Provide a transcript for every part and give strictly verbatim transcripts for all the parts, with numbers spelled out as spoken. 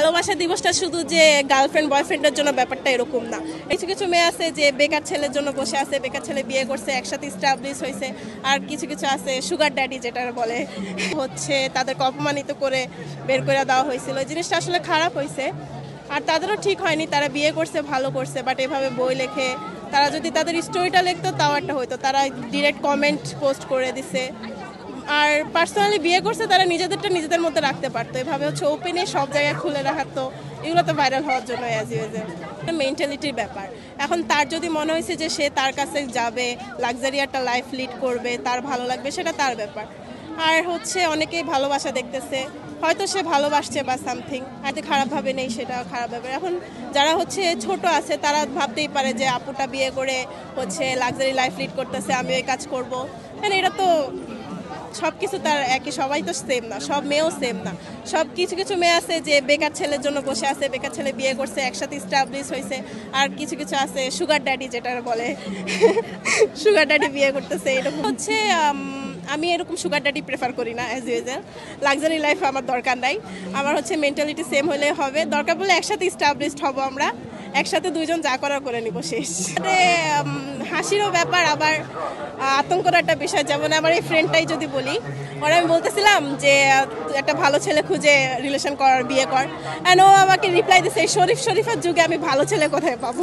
ভালোবাসা দিবসটা শুধু যে গার্লফ্রেন্ড বয়ফ্রেন্ডের জন্য ব্যাপারটা এরকম না। কিছু কিছু মেয়ে আছে যে বেকার ছেলের জন্য বসে আছে, বেকার ছেলে বিয়ে করছে, একসাথে স্টাবলিশ হয়েছে। আর কিছু কিছু আছে সুগার ড্যাডি যেটা বলে, হচ্ছে তাদেরকে অপমানিত করে বের করে দেওয়া হয়েছিল। এই জিনিসটা আসলে খারাপ হয়েছে, আর তাদেরও ঠিক হয়নি। তারা বিয়ে করছে, ভালো করছে, বাট এভাবে বই লেখে তারা যদি তাদের স্টোরিটা লিখতো তাও একটা হইতো। তারা ডিরেক্ট কমেন্ট পোস্ট করে দিছে। আর পার্সোনালি বিয়ে করছে, তারা নিজেদেরটা নিজেদের মধ্যে রাখতে পারতো। এভাবে হচ্ছে ওপেনে সব জায়গায় খুলে রাখতো, এগুলো তো ভাইরাল হওয়ার জন্য অ্যাজ ইউজুয়াল। মেন্টালিটির ব্যাপার। এখন তার যদি মনে হয়েছে যে সে তার কাছে যাবে, লাক্সারি একটা লাইফ লিড করবে, তার ভালো লাগবে, সেটা তার ব্যাপার। আর হচ্ছে অনেকেই ভালোবাসা দেখতেছে, হয়তো সে ভালোবাসছে বা সামথিং, হয়তো খারাপভাবে নেই, সেটা খারাপ ব্যাপার। এখন যারা হচ্ছে ছোট আছে তারা ভাবতেই পারে যে আপুটা বিয়ে করে হচ্ছে লাক্সারি লাইফ লিড করতেছে, আমি ওই কাজ করবো। মানে এটা তো সব কিছু তার একই, সবাই তো সেম না, সব মেয়েও সেম না। সব কিছু কিছু মেয়ে আছে যে বেকার ছেলের জন্য বসে আছে, বেকার ছেলে বিয়ে করছে, একসাথে স্টাবলিশ হয়েছে। আর কিছু কিছু আছে সুগার ড্যাডি যেটা বলে, সুগার ড্যাডি বিয়ে করতেছে। এরকম হচ্ছে আমি এরকম সুগার ড্যাডি প্রেফার করি না অ্যাজ ইউজুয়াল। লাক্সারি লাইফ আমার দরকার নাই। আমার হচ্ছে মেন্টালিটি সেম হলে হবে, দরকার পড়লে একসাথে স্টাবলিশড হব, আমরা একসাথে দুইজন যা করার করে নিব, শেষ। হাসিরও ব্যাপার, আবার আতঙ্কর একটা বিষয়। যেমন আমার এই ফ্রেন্ডটাই যদি বলি, ওরা আমি বলতেছিলাম যে একটা ভালো ছেলে খুঁজে রিলেশন কর, বিয়ে কর, অ্যান্ড ও আমাকে রিপ্লাই দিচ্ছে শরীফ শরীফের যুগে আমি ভালো ছেলে কোথায় পাবো।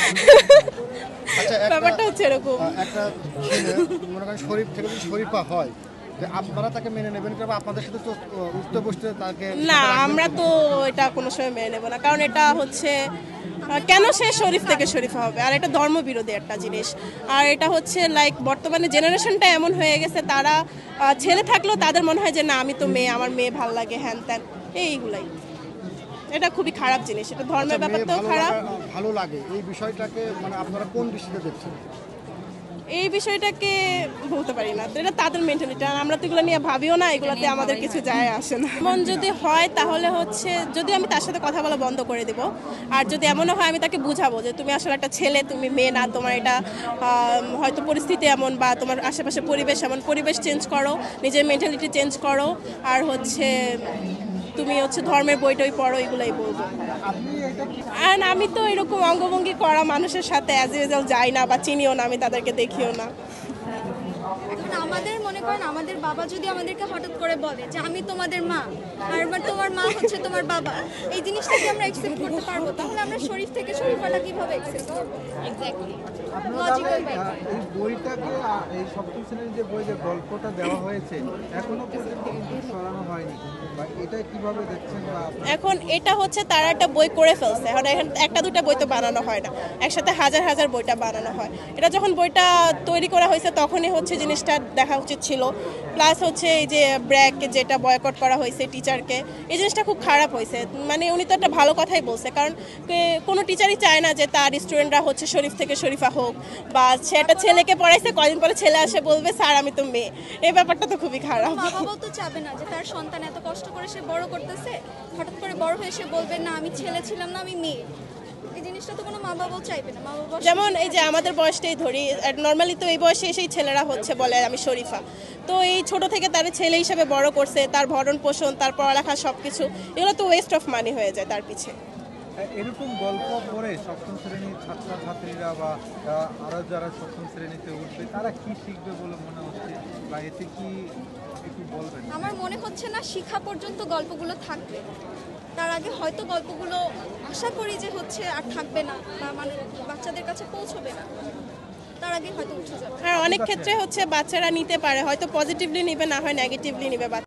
ব্যাপারটা হচ্ছে এরকম। একটা মনে করেন শরীফ থেকে যদি শরীফা হয়, আপনারা তাকে মেনে নেবেন কিংবা আপনাদের সাথে তো উঠতে বসতে তাকে? না, আমরা তো এটা কোনো সময় মেনে নেব না, কারণ এটা হচ্ছে কেন সে শরীফ থেকে শরীফা হবে, আর এটা ধর্মবিরোধী একটা জিনিস। আর এটা হচ্ছে লাইক বর্তমানে জেনারেশনটা এমন হয়ে গেছে, তারা ছেলে থাকলেও তাদের মনে হয় যে না আমি তো মেয়ে, আমার মেয়ে ভালো লাগে, হ্যান ত্যান, এইগুলাই। এটা খুবই খারাপ জিনিস, এটা ধর্মের ব্যাপারটাও খারাপ। ভালো লাগে এই বিষয়টাকে মানে আপনারা কোন দৃষ্টিতে দেখছেন? এই বিষয়টাকে বলতে পারি না, এটা তাদের মেন্টালিটি, আর আমরা তো এগুলো নিয়ে ভাবিও না, এগুলোতে আমাদের কিছু যায় আসে না। এমন যদি হয় তাহলে হচ্ছে যদি আমি তার সাথে কথা বলা বন্ধ করে দেব, আর যদি এমনও হয় আমি তাকে বুঝাবো যে তুমি আসলে একটা ছেলে, তুমি মেয়ে না, তোমার এটা হয়তো পরিস্থিতি এমন বা তোমার আশেপাশে পরিবেশ এমন, পরিবেশ চেঞ্জ করো, নিজের মেন্টালিটি চেঞ্জ করো, আর হচ্ছে তুমি হচ্ছে ধর্মের বইটই পড়ো, এগুলাই বলবো। আর আমি তো এরকম অঙ্গভঙ্গি করা মানুষের সাথে অ্যাজ ইউজুয়াল যাই না বা চিনিও না, আমি তাদেরকে দেখিও না। এখন আমাদের মনে করেন আমাদের বাবা যদি আমাদেরকে হঠাৎ করে বলে যে আমি তোমাদের মা, আর তোমার মা হচ্ছে তোমার বাবা, এই জিনিসটা কি আমরা অ্যাকসেপ্ট করতে পারবো? তাহলে আমরা শরীফ থেকে শরীফাটা কিভাবে অ্যাকসেপ্ট করবো? এক্স্যাক্টলি লজিক্যাল ব্যাপার। এই বইটাকে, এই সপ্তম শ্রেণীর যে বই, যে গল্পটা দেওয়া হয়েছে এখনো পর্যন্ত কিন্তু সরানো হয়নি, এটা কিভাবে দেখছেন? এখন এটা হচ্ছে তারা একটা বই করে ফেলছে, এখন একটা দুটা বই তো বানানো হয় না, একসাথে হাজার হাজার বইটা বানানো হয়। এটা যখন বইটা তৈরি করা হয়েছে তখনই হচ্ছে জিনিসটা দেখা উচিত ছিল। প্লাস হচ্ছে এই যে ব্র্যাক যেটা বয়কট করা হয়েছে টিচারকে, এই জিনিসটা খুব খারাপ হয়েছে। মানে উনি তো একটা ভালো কথাই বলছে, কারণ কোনো টিচারই চায় না যে তার স্টুডেন্টরা হচ্ছে শরীফ থেকে শরীফা হোক, বা সে একটা ছেলেকে পড়াইছে, কয়দিন পরে ছেলে আসে বলবে স্যার আমি তো মেয়ে, এই ব্যাপারটা তো খুবই খারাপ। মা বাবাও তো চাবে না যে তার সন্তান এত কষ্ট করে সে বড় করতেছে, হঠাৎ করে বড় হয়ে সে বলবে না আমি ছেলে ছিলাম না, আমি মেয়ে। এই জিনিসটা তো কোনো মা বাবাও চাইবে না। মা বাবা যেমন এই যে আমাদের বয়সটাই ধরি, নর্মালি তো এই বয়সে এসেই ছেলেরা হচ্ছে বলে আমি শরীফা, তো এই ছোট থেকে তার ছেলে হিসেবে বড় করছে, তার ভরণ পোষণ, তার পড়ালেখা সব কিছু, এগুলো তো ওয়েস্ট অফ মানি হয়ে যায় তার পিছে। এরকম গল্প পড়ে সপ্তম শ্রেণীর ছাত্রছাত্রীরা বা আরো যারা সপ্তম শ্রেণীতে উঠবে তারা কি শিখবে বলে মনে হচ্ছে, বা এতে কি একটু বলবেন? আমার মনে হচ্ছে না শিক্ষা পর্যন্ত গল্পগুলো থাকবে, তার আগে হয়তো গল্পগুলো আশা করি যে হচ্ছে আর থাকবে না, বা মানে বাচ্চাদের কাছে পৌঁছবে না, তার আগে হয়তো উঠে যাবে। হ্যাঁ, অনেক ক্ষেত্রে হচ্ছে বাচ্চারা নিতে পারে, হয়তো পজিটিভলি নিবে, না হয় নেগেটিভলি নিবে।